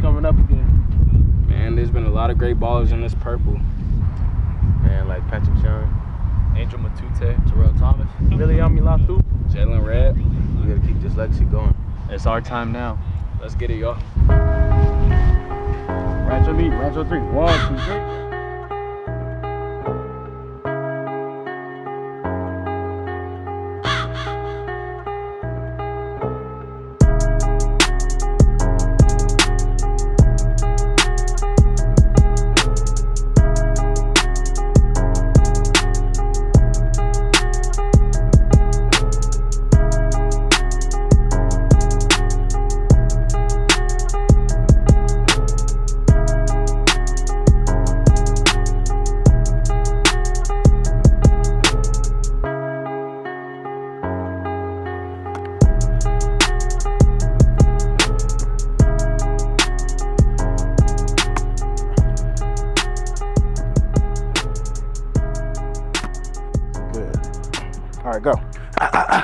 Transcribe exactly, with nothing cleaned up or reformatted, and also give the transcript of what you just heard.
coming up again? Man, there's been a lot of great ballers in this purple. Man, like Patrick Chung, Angel Matute, Terrell Thomas, Billy Amilatu, Jalen Red. we gotta keep this legacy going. it's our time now. Let's get it, y'all. Rancho meet, Rancho three. One, two, three. All right, go.